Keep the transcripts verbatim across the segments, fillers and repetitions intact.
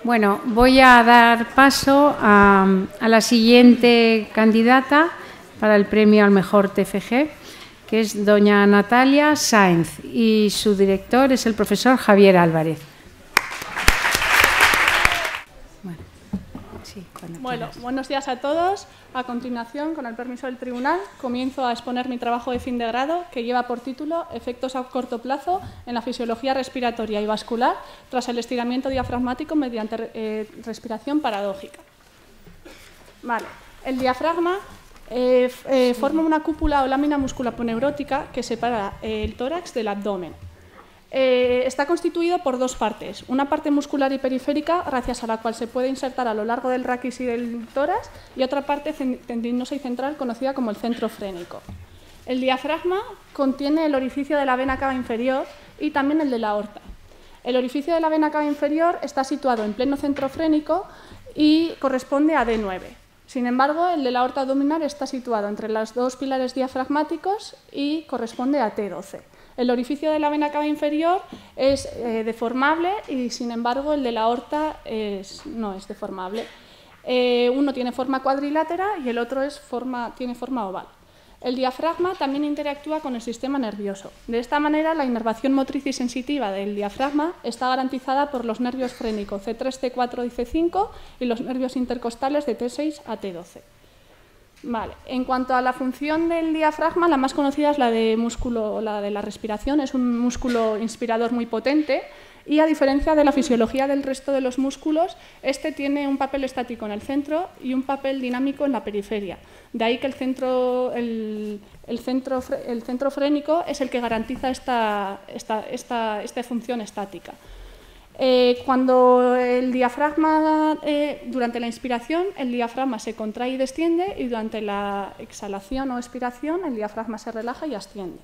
Bueno, voy a dar paso a, a la siguiente candidata para el premio al mejor T F G, que es doña Natalia Sáenz, y su director es el profesor Javier Álvarez. Bueno, sí, bueno buenos días a todos. A continuación, con el permiso del tribunal, comienzo a exponer mi trabajo de fin de grado, que lleva por título Efectos a corto plazo en la fisiología respiratoria y vascular tras el estiramiento diafragmático mediante eh, respiración paradójica. Vale. El diafragma eh, eh, forma una cúpula o lámina musculoponeurótica que separa eh, el tórax del abdomen. Eh, está constituido por dos partes, una parte muscular y periférica, gracias a la cual se puede insertar a lo largo del raquis y del tórax, y otra parte tendinosa y central conocida como el centro frénico. El diafragma contiene el orificio de la vena cava inferior y también el de la aorta. El orificio de la vena cava inferior está situado en pleno centro frénico y corresponde a D nueve. Sin embargo, el de la aorta abdominal está situado entre los dos pilares diafragmáticos y corresponde a T doce. El orificio de la vena cava inferior es eh, deformable y, sin embargo, el de la aorta es, no es deformable. Eh, uno tiene forma cuadrilátera y el otro es forma, tiene forma oval. El diafragma también interactúa con el sistema nervioso. De esta manera, la inervación motriz y sensitiva del diafragma está garantizada por los nervios frénicos C tres, C cuatro y C cinco y los nervios intercostales de T seis a T doce. Vale. En cuanto a la función del diafragma, la más conocida es la de, músculo, la de la respiración. Es un músculo inspirador muy potente y, a diferencia de la fisiología del resto de los músculos, este tiene un papel estático en el centro y un papel dinámico en la periferia. De ahí que el centro, el, el centro, el centro frénico es el que garantiza esta, esta, esta, esta función estática. Eh, cuando el diafragma, eh, durante la inspiración, el diafragma se contrae y desciende, y durante la exhalación o expiración, el diafragma se relaja y asciende.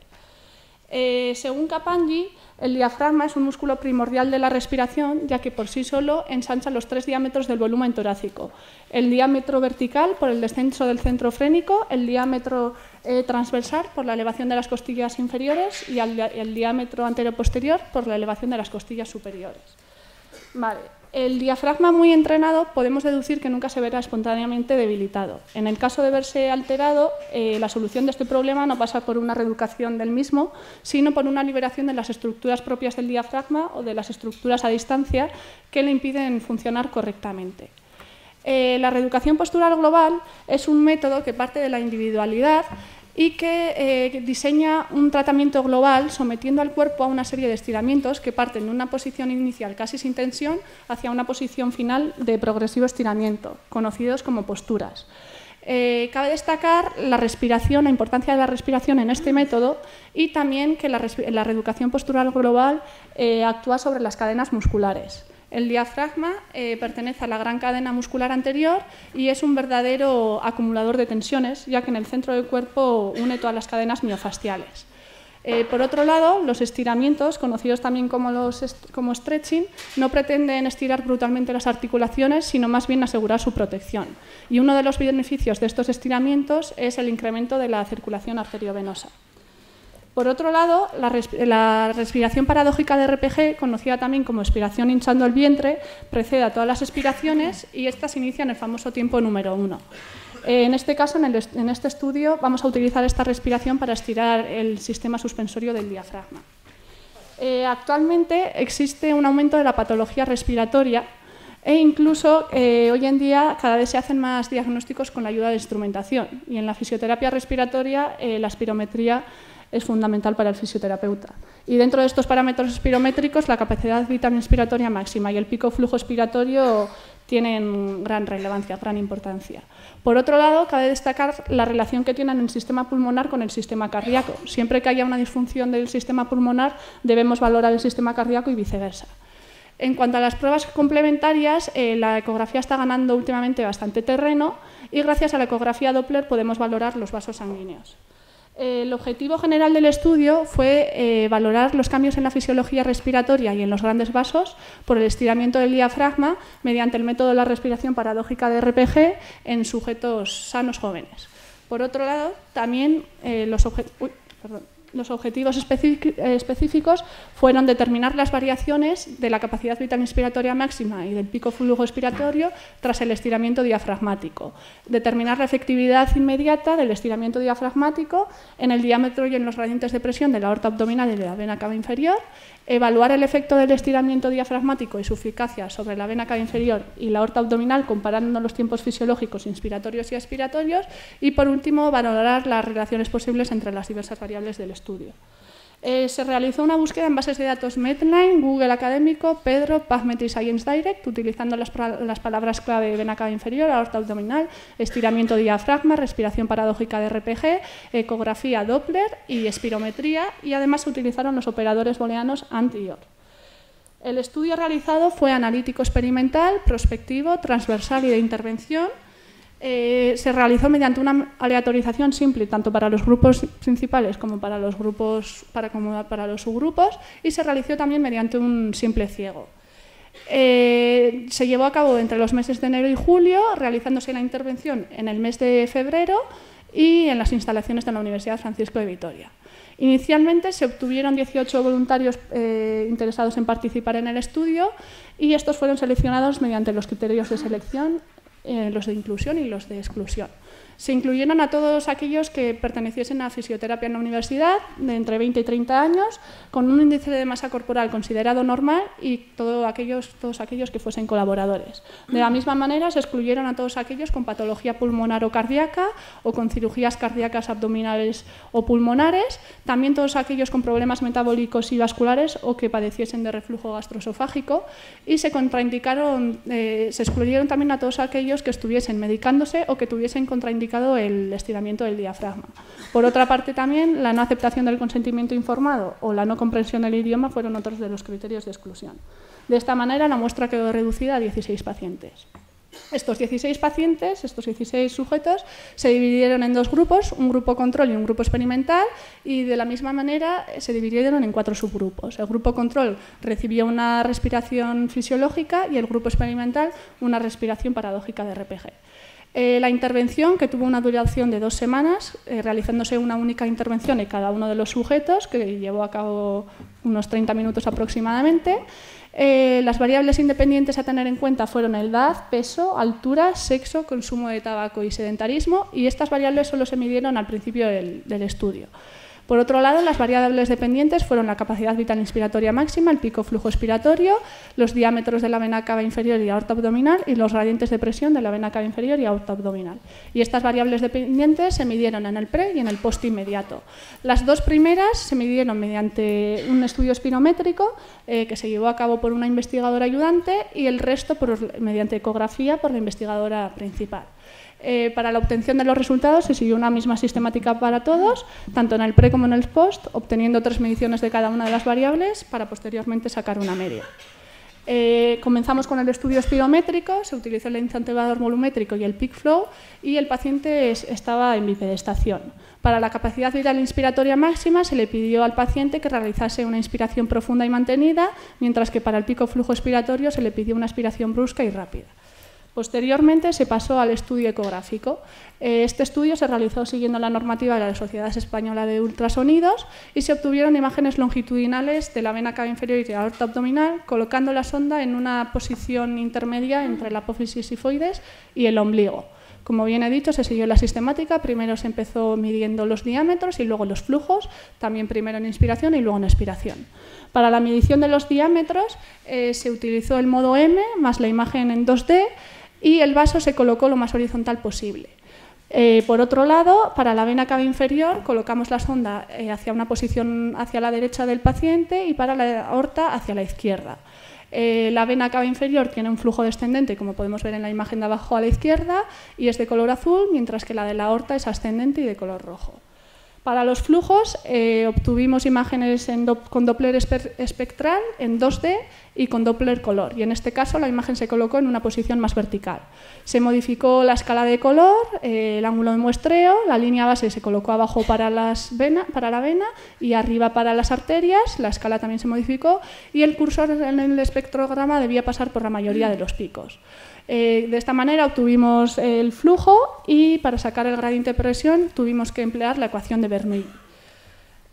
Eh, según Kapandji, el diafragma es un músculo primordial de la respiración, ya que por sí solo ensancha los tres diámetros del volumen torácico: el diámetro vertical por el descenso del centro frénico, el diámetro eh, transversal por la elevación de las costillas inferiores y el, el diámetro anteroposterior por la elevación de las costillas superiores. Vale. El diafragma muy entrenado podemos deducir que nunca se verá espontáneamente debilitado. En el caso de verse alterado, eh, la solución de este problema no pasa por una reeducación del mismo, sino por una liberación de las estructuras propias del diafragma o de las estructuras a distancia que le impiden funcionar correctamente. Eh, la reeducación postural global es un método que parte de la individualidad y que eh, diseña un tratamiento global sometiendo al cuerpo a una serie de estiramientos que parten de una posición inicial casi sin tensión hacia una posición final de progresivo estiramiento, conocidos como posturas. Eh, cabe destacar la respiración, la importancia de la respiración en este método, y también que la, la reeducación postural global eh, actúa sobre las cadenas musculares. El diafragma eh, pertenece a la gran cadena muscular anterior y es un verdadero acumulador de tensiones, ya que en el centro del cuerpo une todas las cadenas miofasciales. Eh, por otro lado, los estiramientos, conocidos también como, los est como stretching, no pretenden estirar brutalmente las articulaciones, sino más bien asegurar su protección. Y uno de los beneficios de estos estiramientos es el incremento de la circulación arteriovenosa. Por otro lado, la, res la respiración paradójica de R P G, conocida también como expiración hinchando el vientre, precede a todas las expiraciones y esta se inicia en el famoso tiempo número uno. Eh, en este caso, en, el est en este estudio, vamos a utilizar esta respiración para estirar el sistema suspensorio del diafragma. Eh, actualmente existe un aumento de la patología respiratoria e incluso eh, hoy en día cada vez se hacen más diagnósticos con la ayuda de instrumentación, y en la fisioterapia respiratoria eh, la espirometría es fundamental para el fisioterapeuta. Y dentro de estos parámetros espirométricos, la capacidad vital inspiratoria máxima y el pico flujo expiratorio tienen gran relevancia, gran importancia. Por otro lado, cabe destacar la relación que tienen el sistema pulmonar con el sistema cardíaco. Siempre que haya una disfunción del sistema pulmonar, debemos valorar el sistema cardíaco y viceversa. En cuanto a las pruebas complementarias, eh, la ecografía está ganando últimamente bastante terreno y gracias a la ecografía Doppler podemos valorar los vasos sanguíneos. El objetivo general del estudio fue eh, valorar los cambios en la fisiología respiratoria y en los grandes vasos por el estiramiento del diafragma mediante el método de la respiración paradójica de R P G en sujetos sanos jóvenes. Por otro lado, también eh, los objetivos... Los objetivos específicos fueron determinar las variaciones de la capacidad vital inspiratoria máxima y del pico flujo expiratorio tras el estiramiento diafragmático, determinar la efectividad inmediata del estiramiento diafragmático en el diámetro y en los gradientes de presión de la aorta abdominal y de la vena cava inferior, evaluar el efecto del estiramiento diafragmático y su eficacia sobre la vena cava inferior y la aorta abdominal comparando los tiempos fisiológicos inspiratorios y expiratorios y, por último, valorar las relaciones posibles entre las diversas variables del estudio. Eh, se realizó una búsqueda en bases de datos Medline, Google Académico, Pedro, PubMed y Science Direct, utilizando las, las palabras clave vena cava inferior, aorta abdominal, estiramiento diafragma, respiración paradójica de R P G, ecografía Doppler y espirometría, y además se utilizaron los operadores booleanos AND y OR. El estudio realizado fue analítico experimental, prospectivo, transversal y de intervención. Eh, se realizó mediante una aleatorización simple tanto para los grupos principales como para los, grupos, para, como para los subgrupos, y se realizó también mediante un simple ciego. Eh, se llevó a cabo entre los meses de enero y julio, realizándose la intervención en el mes de febrero y en las instalaciones de la Universidad Francisco de Vitoria. Inicialmente se obtuvieron dieciocho voluntarios eh, interesados en participar en el estudio, y estos fueron seleccionados mediante los criterios de selección, Eh, los de inclusión y los de exclusión. Se incluyeron a todos aquellos que perteneciesen a fisioterapia en la universidad, de entre veinte y treinta años, con un índice de masa corporal considerado normal, y todo aquellos, todos aquellos que fuesen colaboradores. De la misma manera, se excluyeron a todos aquellos con patología pulmonar o cardíaca o con cirugías cardíacas abdominales o pulmonares, también todos aquellos con problemas metabólicos y vasculares o que padeciesen de reflujo gastroesofágico, y se contraindicaron, eh, se excluyeron también a todos aquellos que estuviesen medicándose o que tuviesen contraindicación el estiramiento del diafragma. Por otra parte, también la no aceptación del consentimiento informado o la no comprensión del idioma fueron otros de los criterios de exclusión. De esta manera, la muestra quedó reducida a dieciséis pacientes. Estos dieciséis pacientes, estos dieciséis sujetos, se dividieron en dos grupos, un grupo control y un grupo experimental, y de la misma manera se dividieron en cuatro subgrupos. El grupo control recibió una respiración fisiológica y el grupo experimental una respiración paradójica de R P G. Eh, la intervención, que tuvo una duración de dos semanas, eh, realizándose una única intervención en cada uno de los sujetos, que llevó a cabo unos treinta minutos aproximadamente. Eh, las variables independientes a tener en cuenta fueron el edad, peso, altura, sexo, consumo de tabaco y sedentarismo, y estas variables solo se midieron al principio del, del estudio. Por otro lado, las variables dependientes fueron la capacidad vital inspiratoria máxima, el pico flujo expiratorio, los diámetros de la vena cava inferior y aorta abdominal y los gradientes de presión de la vena cava inferior y aorta abdominal. Y estas variables dependientes se midieron en el pre y en el post inmediato. Las dos primeras se midieron mediante un estudio espirométrico eh, que se llevó a cabo por una investigadora ayudante, y el resto por, mediante ecografía por la investigadora principal. Eh, para la obtención de los resultados se siguió una misma sistemática para todos, tanto en el pre como en el post, obteniendo tres mediciones de cada una de las variables para posteriormente sacar una media. Eh, comenzamos con el estudio espirométrico, se utilizó el incentivar volumétrico y el peak flow, y el paciente es, estaba en bipedestación. Para la capacidad vital inspiratoria máxima se le pidió al paciente que realizase una inspiración profunda y mantenida, mientras que para el pico flujo expiratorio se le pidió una aspiración brusca y rápida. Posteriormente se pasó al estudio ecográfico. Este estudio se realizó siguiendo la normativa de la Sociedad Española de Ultrasonidos, y se obtuvieron imágenes longitudinales de la vena cava inferior y la aorta abdominal, colocando la sonda en una posición intermedia entre la apófisis sifoides y el ombligo. Como bien he dicho, se siguió la sistemática. Primero se empezó midiendo los diámetros y luego los flujos, también primero en inspiración y luego en expiración. Para la medición de los diámetros eh, se utilizó el modo M más la imagen en dos D, y el vaso se colocó lo más horizontal posible. Eh, por otro lado, para la vena cava inferior colocamos la sonda eh, hacia una posición hacia la derecha del paciente y para la aorta hacia la izquierda. Eh, la vena cava inferior tiene un flujo descendente, como podemos ver en la imagen de abajo a la izquierda, y es de color azul, mientras que la de la aorta es ascendente y de color rojo. Para los flujos eh, obtuvimos imágenes en do, con Doppler espectral en dos D y con Doppler color, y en este caso la imagen se colocó en una posición más vertical. Se modificó la escala de color, eh, el ángulo de muestreo, la línea base se colocó abajo para, las vena, para la vena y arriba para las arterias, la escala también se modificó, y el cursor en el espectrograma debía pasar por la mayoría de los picos. Eh, de esta manera obtuvimos el flujo, y para sacar el gradiente de presión tuvimos que emplear la ecuación de Bernoulli.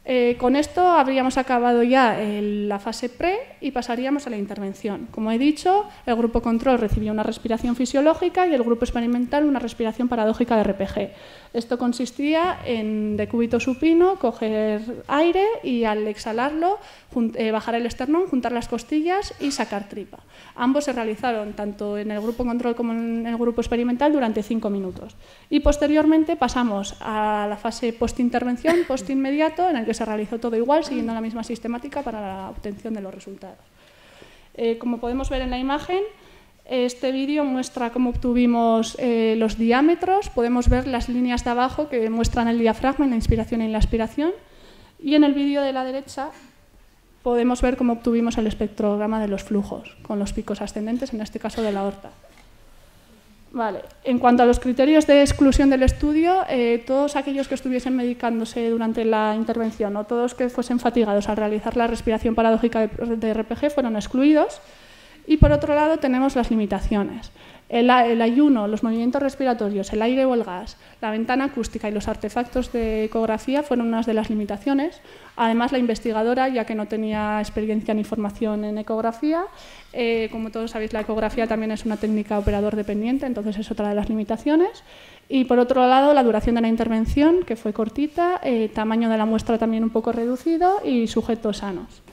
Eh, con esto habríamos acabado ya el, la fase pre y pasaríamos a la intervención. Como he dicho, el grupo control recibía una respiración fisiológica y el grupo experimental una respiración paradójica de R P G. Esto consistía en decúbito supino, coger aire y al exhalarlo eh, bajar el esternón, juntar las costillas y sacar tripa. Ambos se realizaron tanto en el grupo control como en el grupo experimental durante cinco minutos. Y posteriormente pasamos a la fase postintervención, postinmediato, en el que se realizó todo igual, siguiendo la misma sistemática para la obtención de los resultados. Eh, como podemos ver en la imagen, este vídeo muestra cómo obtuvimos eh, los diámetros. Podemos ver las líneas de abajo que muestran el diafragma en la inspiración y en la expiración. Y en el vídeo de la derecha podemos ver cómo obtuvimos el espectrograma de los flujos, con los picos ascendentes, en este caso de la aorta. Vale. En cuanto a los criterios de exclusión del estudio, eh, todos aquellos que estuviesen medicándose durante la intervención o todos que fuesen fatigados al realizar la respiración paradójica de, de R P G fueron excluidos. Y por otro lado tenemos las limitaciones. El, el ayuno, los movimientos respiratorios, el aire o el gas, la ventana acústica y los artefactos de ecografía fueron unas de las limitaciones. Además, la investigadora, ya que no tenía experiencia ni formación en ecografía, eh, como todos sabéis, la ecografía también es una técnica operador dependiente, entonces es otra de las limitaciones. Y por otro lado, la duración de la intervención, que fue cortita, eh, tamaño de la muestra también un poco reducido y sujetos sanos.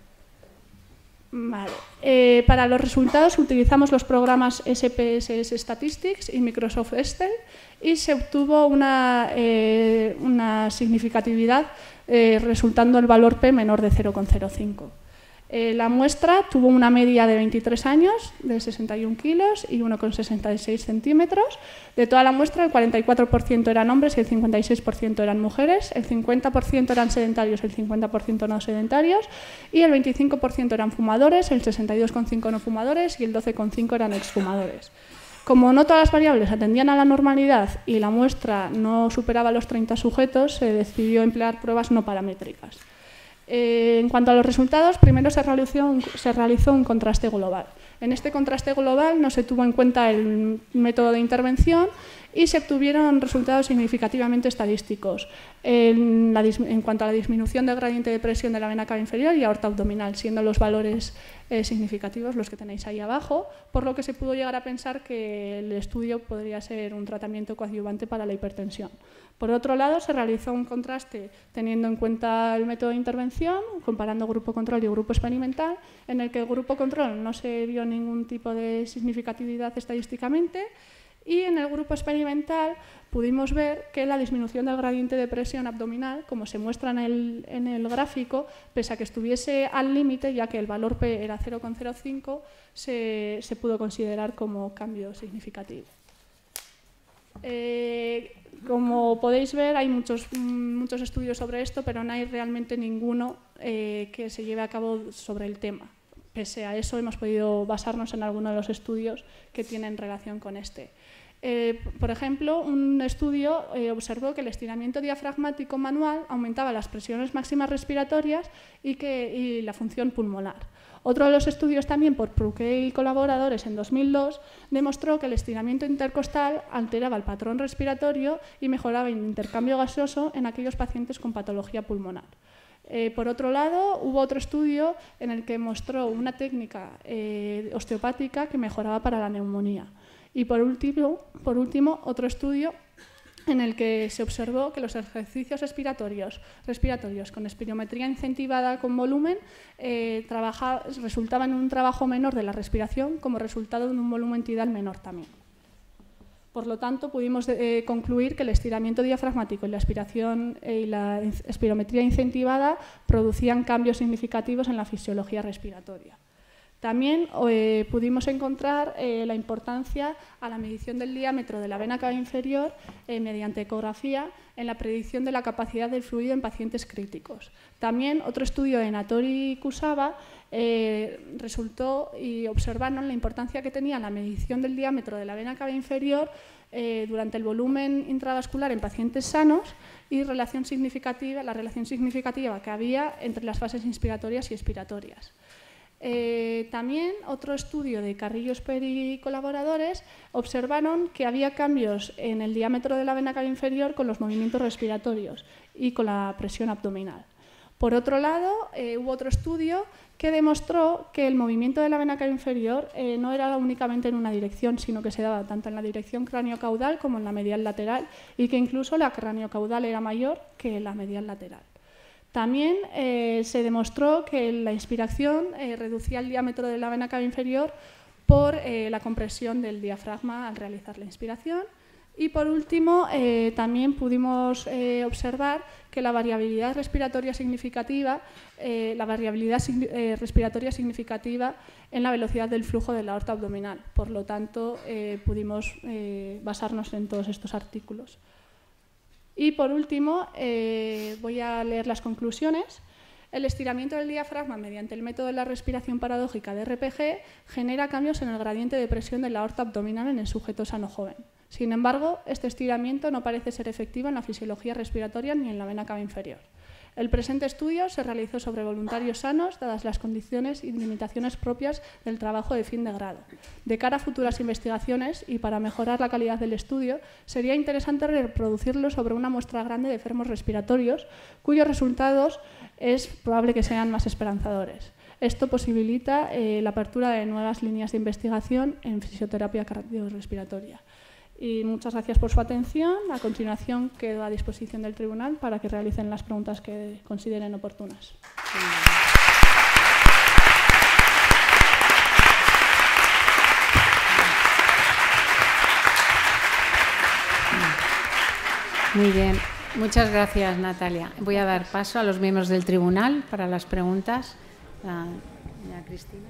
Vale. Eh, para los resultados utilizamos los programas S P S S Statistics y Microsoft Excel y se obtuvo una, eh, una significatividad eh, resultando el valor P menor de cero coma cero cinco. Eh, la muestra tuvo una media de veintitrés años, de sesenta y un kilos y uno coma sesenta y seis centímetros. De toda la muestra, el cuarenta y cuatro por ciento eran hombres y el cincuenta y seis por ciento eran mujeres, el cincuenta por ciento eran sedentarios y el cincuenta por ciento no sedentarios, y el veinticinco por ciento eran fumadores, el sesenta y dos coma cinco por ciento no fumadores y el doce coma cinco por ciento eran exfumadores. Como no todas las variables atendían a la normalidad y la muestra no superaba los treinta sujetos, se decidió emplear pruebas no paramétricas. Eh, en cuanto a los resultados, primero se realizó, un, se realizó un contraste global. En este contraste global no se tuvo en cuenta el método de intervención y se obtuvieron resultados significativamente estadísticos en, la, en cuanto a la disminución del gradiente de presión de la vena cava inferior y aorta abdominal, siendo los valores eh, significativos los que tenéis ahí abajo, por lo que se pudo llegar a pensar que el estudio podría ser un tratamiento coadyuvante para la hipertensión. Por otro lado, se realizó un contraste teniendo en cuenta el método de intervención, comparando grupo control y grupo experimental, en el que el grupo control no se vio ningún tipo de significatividad estadísticamente, y en el grupo experimental pudimos ver que la disminución del gradiente de presión abdominal, como se muestra en el, en el gráfico, pese a que estuviese al límite, ya que el valor P era cero coma cero cinco, se, se pudo considerar como cambio significativo. Eh, como podéis ver, hay muchos, muchos estudios sobre esto, pero no hay realmente ninguno eh, que se lleve a cabo sobre el tema. Pese a eso, hemos podido basarnos en algunos de los estudios que tienen relación con este. Eh, por ejemplo, un estudio eh, observó que el estiramiento diafragmático manual aumentaba las presiones máximas respiratorias y, que, y la función pulmonar. Otro de los estudios, también por Pruquet y colaboradores en dos mil dos, demostró que el estiramiento intercostal alteraba el patrón respiratorio y mejoraba el intercambio gaseoso en aquellos pacientes con patología pulmonar. Eh, por otro lado, hubo otro estudio en el que mostró una técnica eh, osteopática que mejoraba para la neumonía. Y por último, por último, otro estudio en el que se observó que los ejercicios respiratorios, respiratorios con espirometría incentivada con volumen eh, trabaja, resultaban en un trabajo menor de la respiración como resultado de un volumen tidal menor también. Por lo tanto, pudimos eh, concluir que el estiramiento diafragmático y la aspiración eh, y la espirometría incentivada producían cambios significativos en la fisiología respiratoria. También eh, pudimos encontrar eh, la importancia a la medición del diámetro de la vena cava inferior eh, mediante ecografía en la predicción de la capacidad del fluido en pacientes críticos. También otro estudio de Natori y Kusawa eh, resultó y observaron la importancia que tenía la medición del diámetro de la vena cava inferior eh, durante el volumen intravascular en pacientes sanos y relación significativa, la relación significativa que había entre las fases inspiratorias y expiratorias. Eh, también otro estudio de Carrillo Speri y colaboradores observaron que había cambios en el diámetro de la vena cava inferior con los movimientos respiratorios y con la presión abdominal. Por otro lado, eh, hubo otro estudio que demostró que el movimiento de la vena cava inferior eh, no era únicamente en una dirección, sino que se daba tanto en la dirección craniocaudal como en la medial lateral, y que incluso la craniocaudal era mayor que la medial lateral. También eh, se demostró que la inspiración eh, reducía el diámetro de la vena cava inferior por eh, la compresión del diafragma al realizar la inspiración. Y por último, eh, también pudimos eh, observar que la variabilidad respiratoria significativa, eh, la variabilidad eh, respiratoria significativa en la velocidad del flujo de la aorta abdominal. Por lo tanto, eh, pudimos eh, basarnos en todos estos artículos. Y por último, eh, voy a leer las conclusiones. El estiramiento del diafragma mediante el método de la respiración paradójica de R P G genera cambios en el gradiente de presión de la aorta abdominal en el sujeto sano joven. Sin embargo, este estiramiento no parece ser efectivo en la fisiología respiratoria ni en la vena cava inferior. El presente estudio se realizó sobre voluntarios sanos, dadas las condiciones y limitaciones propias del trabajo de fin de grado. De cara a futuras investigaciones y para mejorar la calidad del estudio, sería interesante reproducirlo sobre una muestra grande de enfermos respiratorios, cuyos resultados es probable que sean más esperanzadores. Esto posibilita eh, la apertura de nuevas líneas de investigación en fisioterapia cardiorrespiratoria. Y muchas gracias por su atención. A continuación quedo a disposición del tribunal para que realicen las preguntas que consideren oportunas. Muy bien. Muchas gracias, Natalia. Voy a dar paso a los miembros del tribunal para las preguntas. La, la Cristina.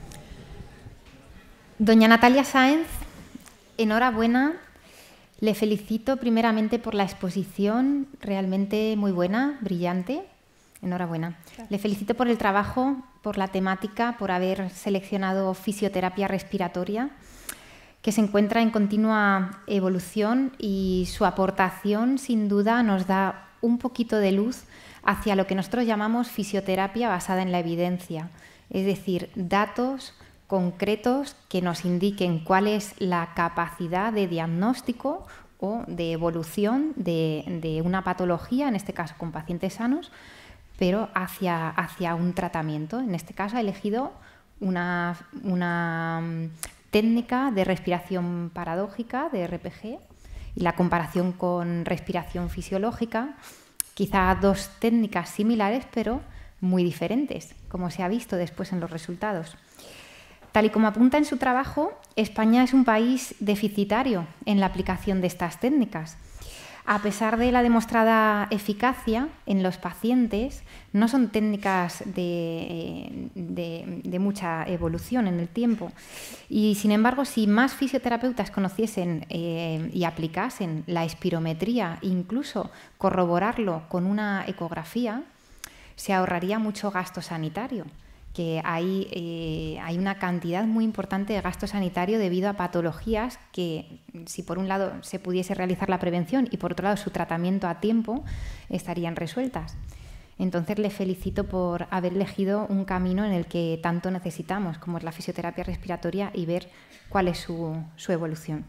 Doña Natalia Sáenz, enhorabuena. Le felicito primeramente por la exposición, realmente muy buena, brillante. Enhorabuena. Gracias. Le felicito por el trabajo, por la temática, por haber seleccionado fisioterapia respiratoria, que se encuentra en continua evolución, y su aportación sin duda nos da un poquito de luz hacia lo que nosotros llamamos fisioterapia basada en la evidencia, es decir, datos concretos que nos indiquen cuál es la capacidad de diagnóstico o de evolución de, de una patología, en este caso con pacientes sanos, pero hacia, hacia un tratamiento. En este caso ha elegido una, una técnica de respiración paradójica, de R P G, y la comparación con respiración fisiológica, quizá dos técnicas similares pero muy diferentes, como se ha visto después en los resultados. Tal y como apunta en su trabajo, España es un país deficitario en la aplicación de estas técnicas. A pesar de la demostrada eficacia en los pacientes, no son técnicas de, de, de mucha evolución en el tiempo. Y, sin embargo, si más fisioterapeutas conociesen eh, y aplicasen la espirometría, incluso corroborarlo con una ecografía, se ahorraría mucho gasto sanitario, que hay, eh, hay una cantidad muy importante de gasto sanitario debido a patologías que, si por un lado se pudiese realizar la prevención y por otro lado su tratamiento a tiempo, estarían resueltas. Entonces le felicito por haber elegido un camino en el que tanto necesitamos, como es la fisioterapia respiratoria, y ver cuál es su, su evolución.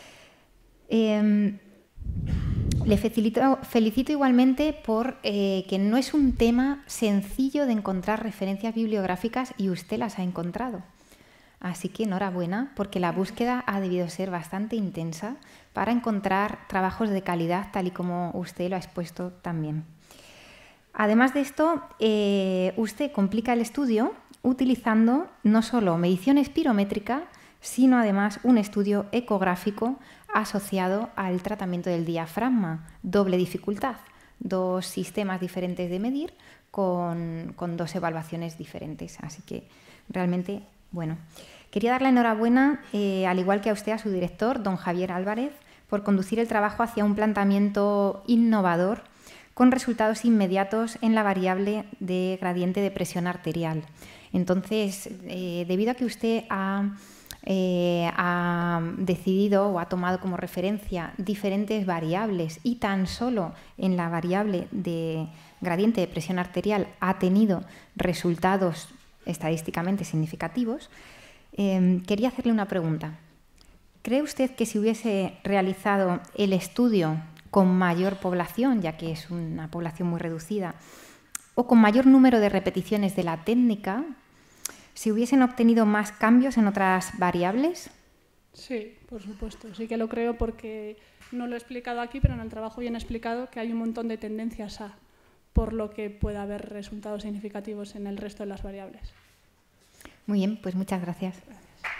Eh, Le felicito, felicito igualmente por eh, que no es un tema sencillo de encontrar referencias bibliográficas y usted las ha encontrado. Así que enhorabuena, porque la búsqueda ha debido ser bastante intensa para encontrar trabajos de calidad, tal y como usted lo ha expuesto también. Además de esto, eh, usted complica el estudio utilizando no solo medición espirométrica, sino además un estudio ecográfico asociado al tratamiento del diafragma. Doble dificultad, dos sistemas diferentes de medir con, con dos evaluaciones diferentes. Así que realmente, bueno. Quería darle enhorabuena, eh, al igual que a usted, a su director, don Javier Álvarez, por conducir el trabajo hacia un planteamiento innovador con resultados inmediatos en la variable de gradiente de presión arterial. Entonces, eh, debido a que usted ha... Eh, ha decidido o ha tomado como referencia diferentes variables y tan solo en la variable de gradiente de presión arterial ha tenido resultados estadísticamente significativos, eh, quería hacerle una pregunta. ¿Cree usted que si hubiese realizado el estudio con mayor población, ya que es una población muy reducida, o con mayor número de repeticiones de la técnica, ¿se hubiesen obtenido más cambios en otras variables? Sí, por supuesto. Sí que lo creo porque no lo he explicado aquí, pero en el trabajo bien he explicado que hay un montón de tendencias a, por lo que puede haber resultados significativos en el resto de las variables. Muy bien, pues muchas gracias. Gracias.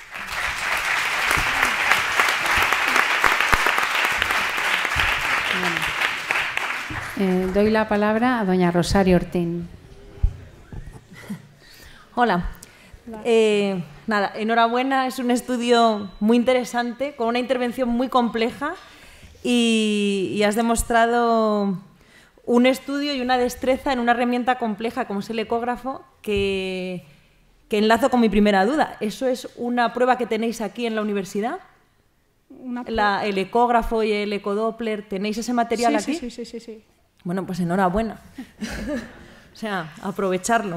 Eh, doy la palabra a doña Rosario Ortín. Hola. Eh, nada, enhorabuena, es un estudio muy interesante, con una intervención muy compleja y, y has demostrado un estudio y una destreza en una herramienta compleja como es el ecógrafo que, que enlazo con mi primera duda. ¿Eso es una prueba que tenéis aquí en la universidad? La, el ecógrafo y el ecodoppler, ¿tenéis ese material sí, aquí? Sí, sí, sí, sí. Bueno, pues enhorabuena. O sea, aprovecharlo.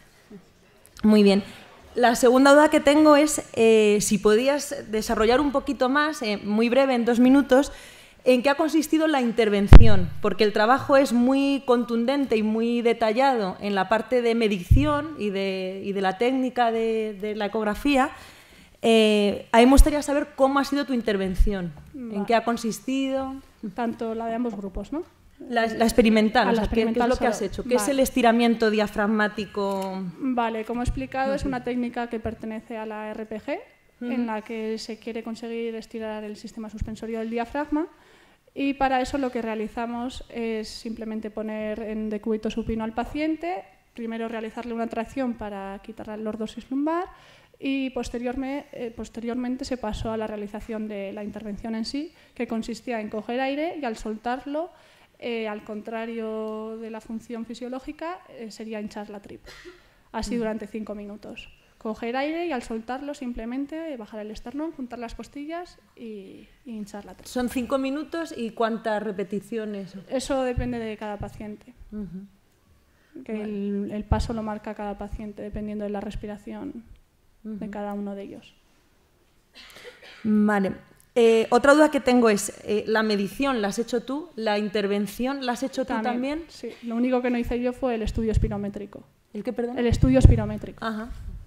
Muy bien. La segunda duda que tengo es eh, si podías desarrollar un poquito más, eh, muy breve, en dos minutos, en qué ha consistido la intervención, porque el trabajo es muy contundente y muy detallado en la parte de medición y de, y de la técnica de, de la ecografía. Eh, a mí me gustaría saber cómo ha sido tu intervención, vale. En qué ha consistido. Tanto la de ambos grupos, ¿no? La, la experimental, ah, o la sea, experimental ¿qué es lo que has hecho? ¿Qué vale. es el estiramiento diafragmático? Vale, como he explicado, es una técnica que pertenece a la R P G, uh-huh. en la que se quiere conseguir estirar el sistema suspensorio del diafragma, y para eso lo que realizamos es simplemente poner en decúbito supino al paciente, primero realizarle una tracción para quitar la lordosis lumbar, y posteriormente, eh, posteriormente se pasó a la realización de la intervención en sí, que consistía en coger aire y al soltarlo, eh, al contrario de la función fisiológica, eh, sería hinchar la tripa. Así durante cinco minutos. Coger aire y al soltarlo simplemente bajar el esternón, juntar las costillas y, y hinchar la tripa. ¿Son cinco minutos y cuántas repeticiones? Eso depende de cada paciente. Uh-huh. Que vale. el, el paso lo marca cada paciente dependiendo de la respiración uh-huh. de cada uno de ellos. Vale. Eh, otra duda que tengo es, eh, ¿la medición la has hecho tú? ¿La intervención la has hecho tú también? también? Sí, lo único que no hice yo fue el estudio espirométrico. ¿El qué, perdón? El estudio espirométrico. Ajá.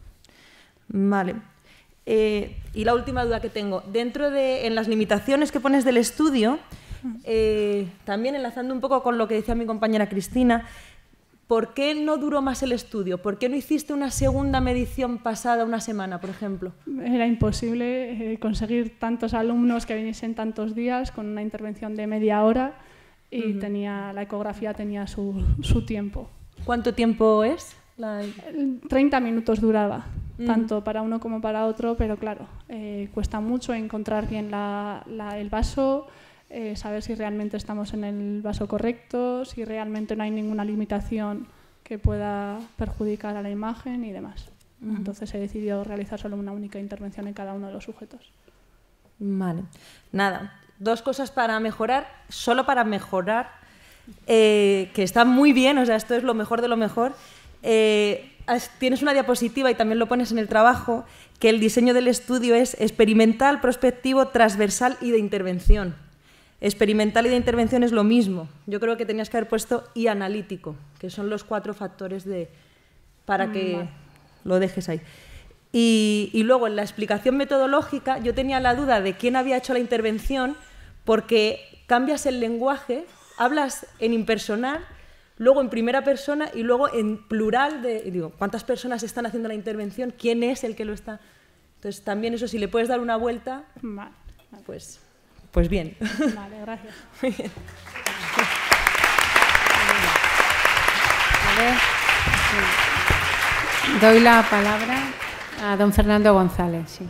Vale. Eh, y la última duda que tengo, dentro de, en las limitaciones que pones del estudio, eh, también enlazando un poco con lo que decía mi compañera Cristina, ¿por qué no duró más el estudio? ¿Por qué no hiciste una segunda medición pasada una semana, por ejemplo? Era imposible eh, conseguir tantos alumnos que viniesen tantos días con una intervención de media hora y uh-huh. tenía, la ecografía tenía su, su tiempo. ¿Cuánto tiempo es? La... treinta minutos duraba, uh-huh. tanto para uno como para otro, pero claro, eh, cuesta mucho encontrar bien la, la, el vaso, Eh, saber si realmente estamos en el vaso correcto, si realmente no hay ninguna limitación que pueda perjudicar a la imagen y demás. Uh-huh. Entonces se decidió realizar solo una única intervención en cada uno de los sujetos. Vale. Nada, dos cosas para mejorar, solo para mejorar, eh, que está muy bien, o sea, esto es lo mejor de lo mejor. Eh, tienes una diapositiva y también lo pones en el trabajo, que el diseño del estudio es experimental, prospectivo, transversal y de intervención. Experimental y de intervención es lo mismo. Yo creo que tenías que haber puesto y analítico, que son los cuatro factores de, para que vale. lo dejes ahí. Y, y luego, en la explicación metodológica, yo tenía la duda de quién había hecho la intervención, porque cambias el lenguaje, hablas en impersonal, luego en primera persona y luego en plural. De, y digo, ¿cuántas personas están haciendo la intervención? ¿Quién es el que lo está? Entonces, también eso, si le puedes dar una vuelta, vale. Vale. pues... Pues bien. Vale, gracias. Muy bien. Doy la palabra a don Fernando González. Sí.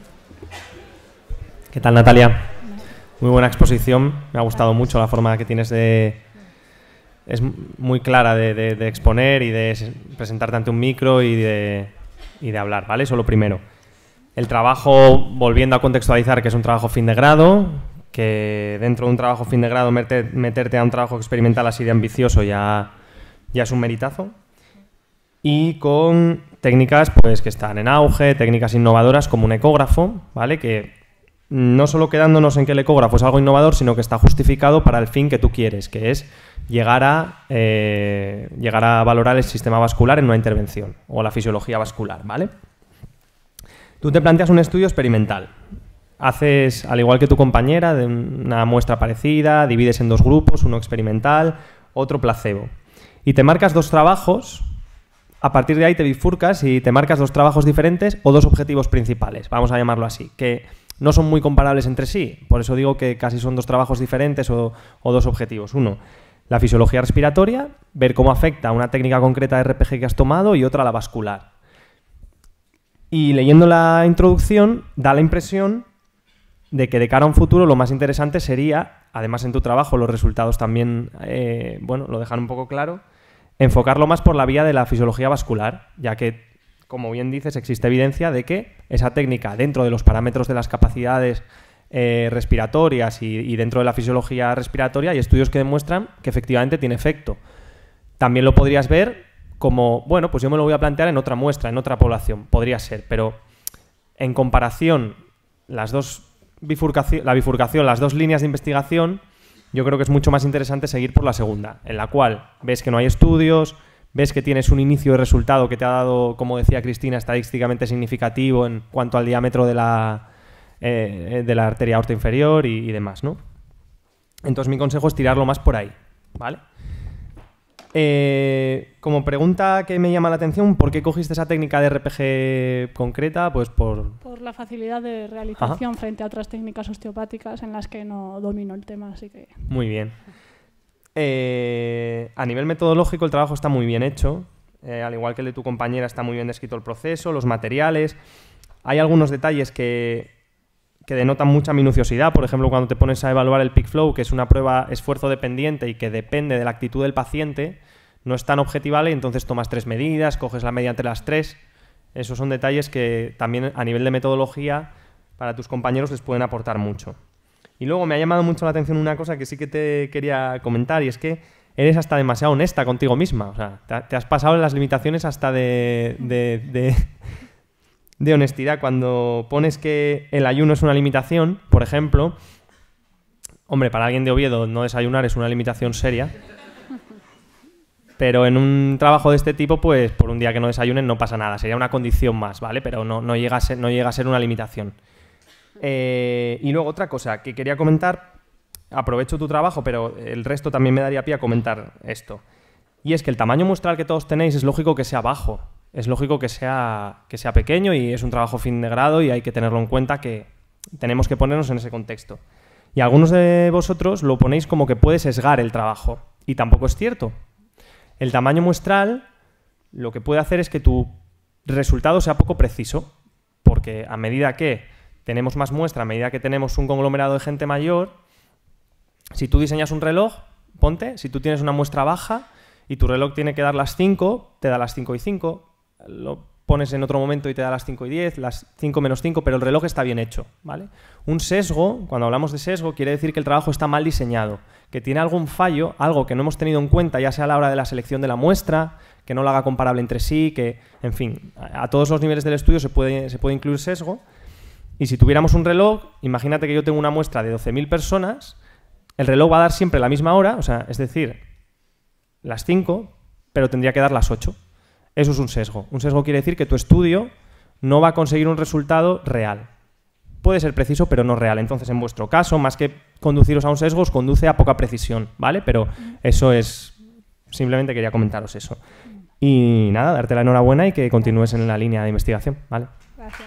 ¿Qué tal, Natalia? Muy buena exposición. Me ha gustado mucho la forma que tienes de... Es muy clara de, de, de exponer y de presentarte ante un micro y de, y de hablar, ¿vale? Eso lo primero. El trabajo, volviendo a contextualizar, que es un trabajo fin de grado, que dentro de un trabajo fin de grado meter, meterte a un trabajo experimental así de ambicioso ya, ya es un meritazo. Y con técnicas pues, que están en auge, técnicas innovadoras como un ecógrafo, ¿vale? Que no solo quedándonos en que el ecógrafo es algo innovador, sino que está justificado para el fin que tú quieres, que es llegar a, eh, llegar a valorar el sistema vascular en una intervención o la fisiología vascular, ¿vale? Tú te planteas un estudio experimental. Haces, al igual que tu compañera, de una muestra parecida, divides en dos grupos, uno experimental, otro placebo. Y te marcas dos trabajos, a partir de ahí te bifurcas y te marcas dos trabajos diferentes o dos objetivos principales, vamos a llamarlo así, que no son muy comparables entre sí, por eso digo que casi son dos trabajos diferentes o, o dos objetivos. Uno, la fisiología respiratoria, ver cómo afecta una técnica concreta de R P G que has tomado, y otra la vascular. Y leyendo la introducción da la impresión de que de cara a un futuro lo más interesante sería, además en tu trabajo los resultados también, eh, bueno, lo dejan un poco claro, enfocarlo más por la vía de la fisiología vascular, ya que, como bien dices, existe evidencia de que esa técnica, dentro de los parámetros de las capacidades eh, respiratorias y, y dentro de la fisiología respiratoria, hay estudios que demuestran que efectivamente tiene efecto. También lo podrías ver como, bueno, pues yo me lo voy a plantear en otra muestra, en otra población, podría ser, pero en comparación, las dos bifurcación, la bifurcación, las dos líneas de investigación, yo creo que es mucho más interesante seguir por la segunda, en la cual ves que no hay estudios, ves que tienes un inicio de resultado que te ha dado, como decía Cristina, estadísticamente significativo en cuanto al diámetro de la, eh, de la arteria aorta inferior y, y demás, ¿no? Entonces mi consejo es tirarlo más por ahí, ¿vale? Eh, como pregunta que me llama la atención, ¿por qué cogiste esa técnica de R P G concreta? Pues por... Por la facilidad de realización. Ajá. Frente a otras técnicas osteopáticas en las que no domino el tema, así que... Muy bien. Eh, a nivel metodológico el trabajo está muy bien hecho, eh, al igual que el de tu compañera está muy bien descrito el proceso, los materiales. Hay algunos detalles que, que denotan mucha minuciosidad, por ejemplo, cuando te pones a evaluar el peak flow, que es una prueba esfuerzo dependiente y que depende de la actitud del paciente, no es tan objetivable y entonces tomas tres medidas, coges la media entre las tres. Esos son detalles que también a nivel de metodología para tus compañeros les pueden aportar mucho. Y luego me ha llamado mucho la atención una cosa que sí que te quería comentar, y es que eres hasta demasiado honesta contigo misma. O sea, te, te has pasado en las limitaciones hasta de, de, de, de honestidad. Cuando pones que el ayuno es una limitación, por ejemplo, hombre, para alguien de Oviedo no desayunar es una limitación seria, pero en un trabajo de este tipo, pues por un día que no desayunen no pasa nada, sería una condición más, ¿vale? Pero no, no, llega, a ser, no llega a ser una limitación. Eh, y luego otra cosa que quería comentar, aprovecho tu trabajo, pero el resto también me daría pie a comentar esto. Y es que el tamaño muestral que todos tenéis es lógico que sea bajo, es lógico que sea, que sea pequeño, y es un trabajo fin de grado y hay que tenerlo en cuenta, que tenemos que ponernos en ese contexto. Y algunos de vosotros lo ponéis como que puede sesgar el trabajo, y tampoco es cierto. El tamaño muestral lo que puede hacer es que tu resultado sea poco preciso, porque a medida que tenemos más muestra, a medida que tenemos un conglomerado de gente mayor, si tú diseñas un reloj, ponte, si tú tienes una muestra baja y tu reloj tiene que dar las cinco, te da las cinco y cinco, lo pones en otro momento y te da las cinco y diez, las cinco menos cinco, pero el reloj está bien hecho, ¿vale? Un sesgo, cuando hablamos de sesgo, quiere decir que el trabajo está mal diseñado, que tiene algún fallo, algo que no hemos tenido en cuenta, ya sea a la hora de la selección de la muestra, que no lo haga comparable entre sí, que, en fin, a todos los niveles del estudio se puede, se puede incluir sesgo. Y si tuviéramos un reloj, imagínate que yo tengo una muestra de doce mil personas, el reloj va a dar siempre la misma hora, o sea, es decir, las cinco, pero tendría que dar las ocho. Eso es un sesgo. Un sesgo quiere decir que tu estudio no va a conseguir un resultado real. Puede ser preciso, pero no real. Entonces, en vuestro caso, más que conduciros a un sesgo, os conduce a poca precisión, ¿vale? Pero eso es... Simplemente quería comentaros eso. Y nada, darte la enhorabuena y que continúes en la línea de investigación, ¿vale? Gracias.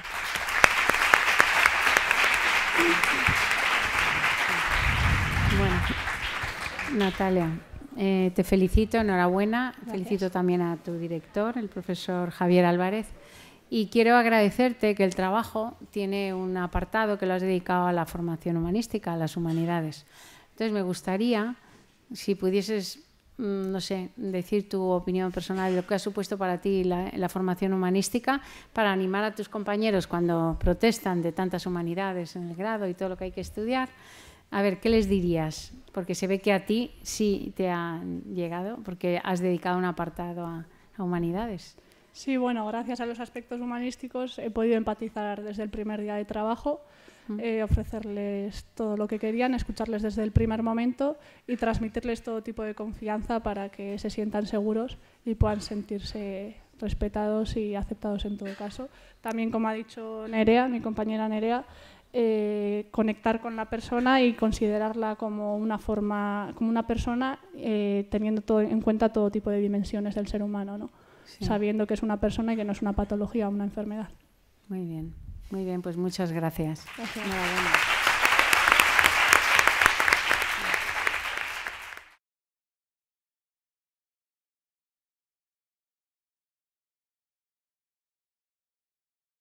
Bueno, Natalia, eh, te felicito, enhorabuena. Gracias. Felicito también a tu director, el profesor Javier Álvarez. Y quiero agradecerte que el trabajo tiene un apartado que lo has dedicado a la formación humanística, a las humanidades. Entonces, me gustaría, si pudieses, no sé, decir tu opinión personal de lo que ha supuesto para ti la, la formación humanística, para animar a tus compañeros cuando protestan de tantas humanidades en el grado y todo lo que hay que estudiar. A ver, ¿qué les dirías? Porque se ve que a ti sí te han llegado, porque has dedicado un apartado a, a humanidades. Sí, bueno, gracias a los aspectos humanísticos he podido empatizar desde el primer día de trabajo eh, ofrecerles todo lo que querían, escucharles desde el primer momento y transmitirles todo tipo de confianza para que se sientan seguros y puedan sentirse respetados y aceptados en todo caso. También, como ha dicho Nerea, mi compañera Nerea, eh, conectar con la persona y considerarla como una forma, como una persona, eh, teniendo todo, en cuenta todo tipo de dimensiones del ser humano, ¿no? Sí. Sabiendo que es una persona y que no es una patología o una enfermedad. Muy bien, muy bien, pues muchas gracias. Gracias. Enhorabuena.